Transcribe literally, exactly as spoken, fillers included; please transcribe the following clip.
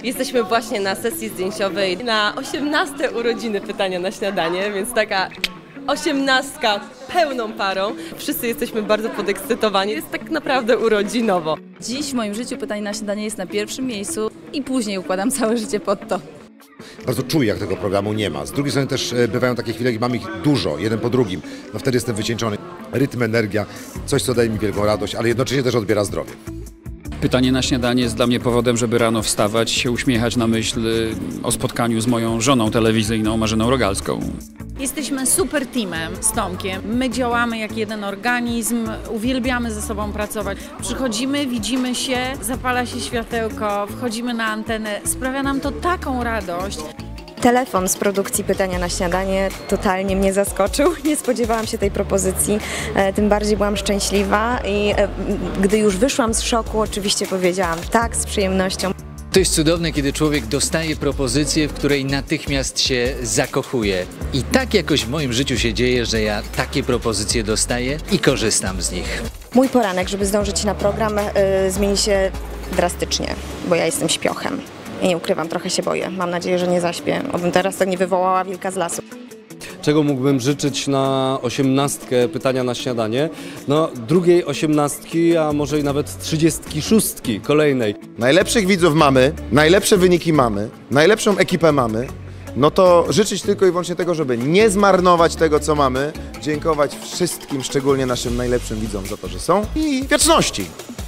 Jesteśmy właśnie na sesji zdjęciowej na osiemnaste urodziny Pytania na Śniadanie, więc taka osiemnastka pełną parą. Wszyscy jesteśmy bardzo podekscytowani, jest tak naprawdę urodzinowo. Dziś w moim życiu Pytanie na Śniadanie jest na pierwszym miejscu i później układam całe życie pod to. Bardzo czuję, jak tego programu nie ma. Z drugiej strony też bywają takie chwile, gdzie mam ich dużo, jeden po drugim. No wtedy jestem wycieńczony. Rytm, energia, coś, co daje mi wielką radość, ale jednocześnie też odbiera zdrowie. Pytanie na śniadanie jest dla mnie powodem, żeby rano wstawać, się uśmiechać na myśl o spotkaniu z moją żoną telewizyjną Marzeną Rogalską. Jesteśmy super teamem z Tomkiem. My działamy jak jeden organizm, uwielbiamy ze sobą pracować. Przychodzimy, widzimy się, zapala się światełko, wchodzimy na antenę. Sprawia nam to taką radość. Telefon z produkcji Pytania na Śniadanie totalnie mnie zaskoczył. Nie spodziewałam się tej propozycji, tym bardziej byłam szczęśliwa i gdy już wyszłam z szoku, oczywiście powiedziałam tak, z przyjemnością. To jest cudowne, kiedy człowiek dostaje propozycję, w której natychmiast się zakochuje. I tak jakoś w moim życiu się dzieje, że ja takie propozycje dostaję i korzystam z nich. Mój poranek, żeby zdążyć na program, yy, zmieni się drastycznie, bo ja jestem śpiochem. I nie ukrywam, trochę się boję. Mam nadzieję, że nie zaśpię, obym teraz tak nie wywołała wilka z lasu. Czego mógłbym życzyć na osiemnastkę Pytania na Śniadanie? No, drugiej osiemnastki, a może i nawet trzydziestki szóstki kolejnej. Najlepszych widzów mamy, najlepsze wyniki mamy, najlepszą ekipę mamy. No to życzyć tylko i wyłącznie tego, żeby nie zmarnować tego, co mamy. Dziękować wszystkim, szczególnie naszym najlepszym widzom za to, że są. I wieczności!